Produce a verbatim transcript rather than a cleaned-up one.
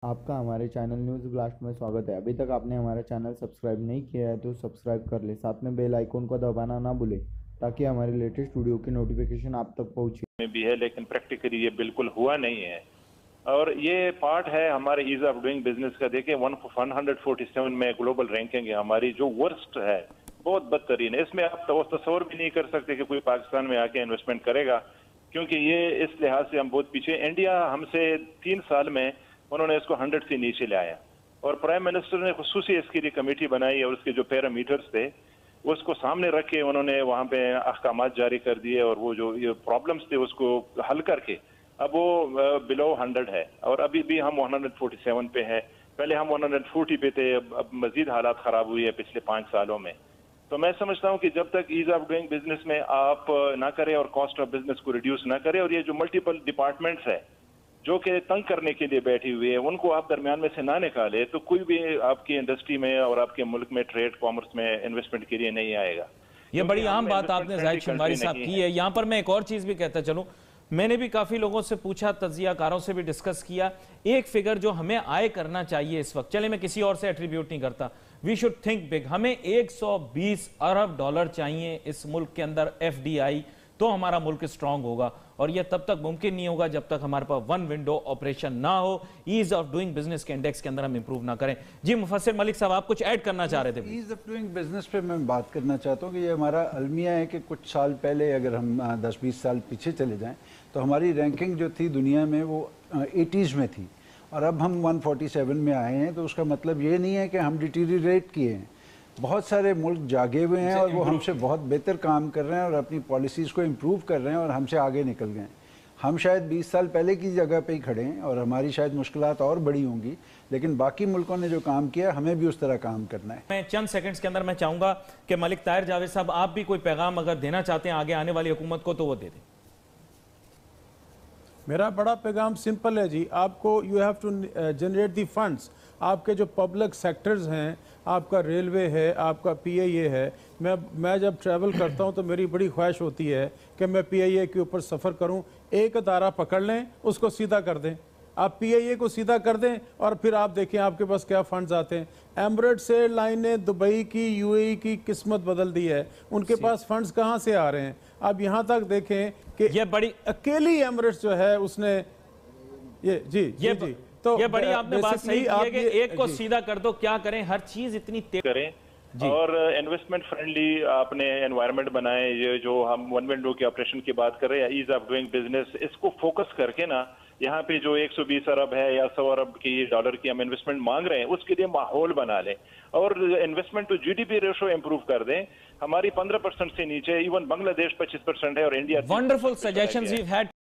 आपका हमारे channel news blast में स्वागत है। अभी तक आपने हमारा चैनल सब्सक्राइब नहीं किया है तो सब्सक्राइब कर ले, साथ में बेल आइकन को दबाना ना भूले ताकि हमारे लेटेस्ट वीडियो की नोटिफिकेशन आप तक पहुंचे। में भी है, लेकिन प्रैक्टिकली ये बिल्कुल हुआ नहीं है और ये पार्ट है हमारे ईज ऑफ डूइंग बिजनेस का। देखिए वन हंड्रेड फोर्टी सेवन में ग्लोबल रैंकिंग है हमारी, जो वर्स्ट है, बहुत बदतरीन है। इसमें आप तो तस्वर भी नहीं कर सकते कि कोई पाकिस्तान में आके इन्वेस्टमेंट करेगा, क्योंकि ये इस लिहाज से हम बहुत पीछे। इंडिया हमसे तीन साल में उन्होंने इसको हंड्रेड से नीचे लाया और प्राइम मिनिस्टर ने खुसूसी इसके लिए कमेटी बनाई और उसके जो पैरामीटर्स थे उसको सामने रख के उन्होंने वहां पे अहकामात जारी कर दिए और वो जो ये प्रॉब्लम्स थे उसको हल करके अब वो बिलो हंड्रेड है और अभी भी हम वन हंड्रेड फोर्टी सेवन पे है। पहले हम वन हंड्रेड फोर्टी पे थे, अब, अब मजीद हालात खराब हुई है पिछले पांच सालों में। तो मैं समझता हूं कि जब तक ईज ऑफ डूइंग बिजनेस में आप ना करें और कॉस्ट ऑफ बिजनेस को रिड्यूस ना करें, और ये जो मल्टीपल डिपार्टमेंट्स है जो कि तंग करने के लिए बैठी हुई है, उनको आप दरमियान में से ना निकाले तो कोई भी आपकी इंडस्ट्री में और आपके मुल्क में ट्रेड कॉमर्स में इन्वेस्टमेंट के लिए नहीं आएगा। ये बड़ी आम बात आपने जाहिद शंबारी साहब की है। यहाँ पर मैं एक और चीज भी कहता चलूं, मैंने भी काफी लोगों से पूछा, तज्जियाकारों से भी डिस्कस किया। एक फिगर जो हमें आय करना चाहिए इस वक्त, चले मैं किसी और से एट्रीब्यूट नहीं करता, वी शुड थिंक बिग। हमें एक सौ बीस अरब डॉलर चाहिए इस मुल्क के अंदर एफ डी आई, तो हमारा मुल्क स्ट्रांग होगा और यह तब तक मुमकिन नहीं होगा जब तक हमारे पास वन विंडो ऑपरेशन ना हो, ईज ऑफ डूइंग बिजनेस के इंडेक्स के अंदर हम इंप्रूव ना करें। जी मुफस्सिर मलिक साहब, आप कुछ ऐड करना चाह रहे थे? ईज ऑफ डूइंग बिजनेस पे मैं बात करना चाहता हूँ कि ये हमारा अलमिया है कि कुछ साल पहले अगर हम दस बीस साल पीछे चले जाएं तो हमारी रैंकिंग जो थी दुनिया में वो एटीज़ में थी और अब हम वन फोर्टी सेवन में आए हैं। तो उसका मतलब ये नहीं है कि हम डिटीरिएट किए हैं। बहुत सारे मुल्क जागे हुए हैं और वो हमसे बहुत बेहतर काम कर रहे हैं और अपनी पॉलिसीज़ को इम्प्रूव कर रहे हैं और हमसे आगे निकल गए हैं। हम शायद बीस साल पहले की जगह पे ही खड़े हैं और हमारी शायद मुश्किलात और बड़ी होंगी, लेकिन बाकी मुल्कों ने जो काम किया हमें भी उस तरह काम करना है। मैं चंद सेकंड्स के अंदर मैं चाहूँगा कि मलिक ताहिर जावेद साहब, आप भी कोई पैगाम अगर देना चाहते हैं आगे आने वाली हुकूमत को तो वो दे दें। मेरा बड़ा पैगाम सिंपल है जी, आपको you have to generate the funds. आपके जो पब्लिक सेक्टर्स हैं, आपका रेलवे है, आपका पी आई ए है। मैं मैं जब ट्रैवल करता हूं तो मेरी बड़ी ख्वाहिश होती है कि मैं पी आई ए के ऊपर सफ़र करूं। एक अदारा पकड़ लें, उसको सीधा कर दें, आप पी आई ए को सीधा कर दें और फिर आप देखें आपके पास क्या फंड्स आते हैं। एमिरेट्स एयरलाइन ने दुबई की, यू ए ई की किस्मत बदल दी है। उनके पास फंड्स कहाँ से आ रहे हैं? आप यहाँ तक देखें कि ये बड़ी अकेली एमिरेट्स जो है उसने ये जी ये जी, जी तो ये बड़ी आपने बात सही की है कि एक को जी। सीधा कर दो, क्या करें, हर चीज इतनी तेज करें और इन्वेस्टमेंट फ्रेंडली आपने एनवायरनमेंट बनाए। ये जो हम वन विंडो के ऑपरेशन की बात कर रहे हैं, ईज ऑफ डूइंग बिजनेस, इसको फोकस करके ना यहाँ पे जो एक सौ बीस अरब है या सौ अरब की डॉलर की हम इन्वेस्टमेंट मांग रहे हैं उसके लिए माहौल बना लें और investment to GDP ratio improve कर दें। हमारी पंद्रह परसेंट से नीचे, इवन बांग्लादेश पच्चीस परसेंट है और India wonderful suggestions we had.